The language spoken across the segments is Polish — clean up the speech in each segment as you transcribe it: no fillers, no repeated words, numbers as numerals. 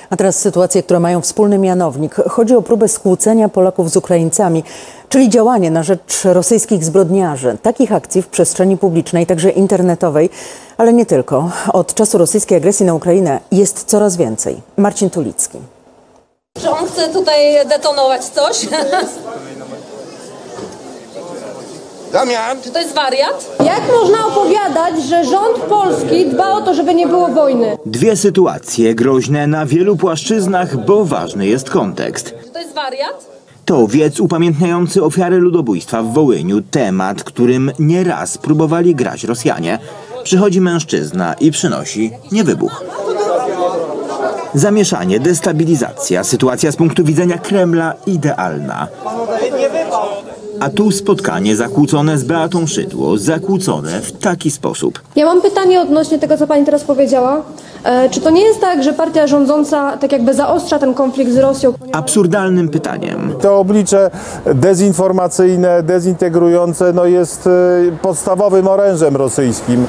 A teraz sytuacje, które mają wspólny mianownik. Chodzi o próbę skłócenia Polaków z Ukraińcami, czyli działanie na rzecz rosyjskich zbrodniarzy. Takich akcji w przestrzeni publicznej, także internetowej, ale nie tylko. Od czasu rosyjskiej agresji na Ukrainę jest coraz więcej. Marcin Tulicki. Czy on chce tutaj detonować coś? Damian! Czy to jest wariat? Jak można opowiadać, że rząd polski dba o to, żeby nie było wojny? Dwie sytuacje groźne na wielu płaszczyznach, bo ważny jest kontekst. Czy to jest wariat? To wiec upamiętniający ofiary ludobójstwa w Wołyniu, temat, którym nieraz próbowali grać Rosjanie. Przychodzi mężczyzna i przynosi niewybuch. Zamieszanie, destabilizacja, sytuacja z punktu widzenia Kremla idealna. A tu spotkanie zakłócone z Beatą Szydło, zakłócone w taki sposób. Ja mam pytanie odnośnie tego, co pani teraz powiedziała. Czy to nie jest tak, że partia rządząca tak jakby zaostrza ten konflikt z Rosją? Absurdalnym pytaniem. To oblicze dezinformacyjne, dezintegrujące jest podstawowym orężem rosyjskim,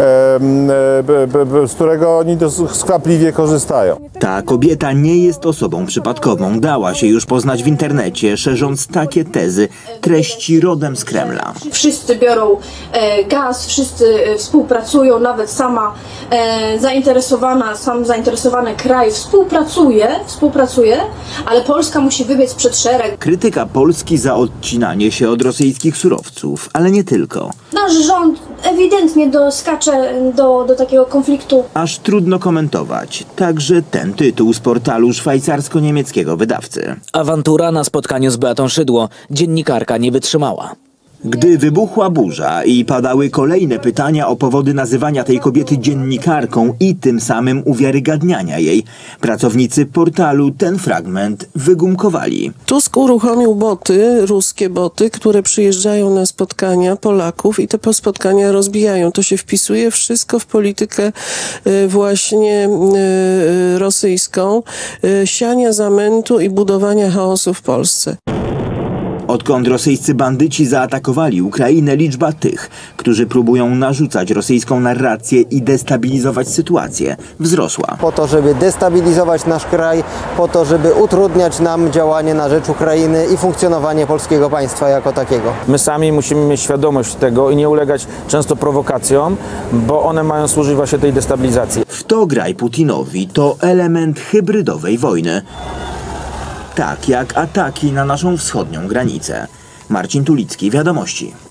z którego oni skwapliwie korzystają. Ta kobieta nie jest osobą przypadkową. Dała się już poznać w internecie, szerząc takie tezy, treści rodem z Kremla. Wszyscy biorą gaz, wszyscy współpracują, nawet sam zainteresowany kraj współpracuje, ale Polska musi wybiec przed szereg. Krytyka Polski za odcinanie się od rosyjskich surowców, ale nie tylko. Nasz rząd ewidentnie doskacze do takiego konfliktu. Aż trudno komentować. Także ten tytuł z portalu szwajcarsko-niemieckiego wydawcy. Awantura na spotkaniu z Beatą Szydło. Dziennikarka nie wytrzymała. Gdy wybuchła burza i padały kolejne pytania o powody nazywania tej kobiety dziennikarką i tym samym uwiarygadniania jej, pracownicy portalu ten fragment wygumkowali. Tusk uruchomił boty, ruskie boty, które przyjeżdżają na spotkania Polaków i te spotkania rozbijają. To się wpisuje wszystko w politykę właśnie rosyjską, siania zamętu i budowania chaosu w Polsce. Odkąd rosyjscy bandyci zaatakowali Ukrainę, liczba tych, którzy próbują narzucać rosyjską narrację i destabilizować sytuację, wzrosła. Po to, żeby destabilizować nasz kraj, po to, żeby utrudniać nam działanie na rzecz Ukrainy i funkcjonowanie polskiego państwa jako takiego. My sami musimy mieć świadomość tego i nie ulegać często prowokacjom, bo one mają służyć właśnie tej destabilizacji. W to graj Putinowi to element hybrydowej wojny. Tak jak ataki na naszą wschodnią granicę. Marcin Tulicki, Wiadomości.